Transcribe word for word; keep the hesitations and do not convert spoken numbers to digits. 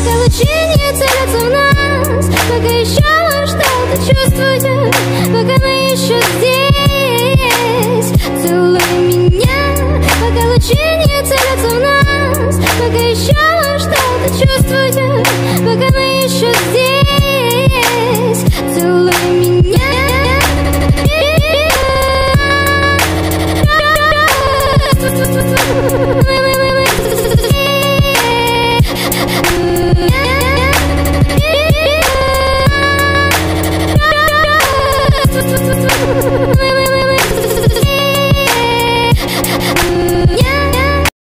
пока лучи не целятся в нас, пока еще мы что-то чувствуем, пока мы еще здесь.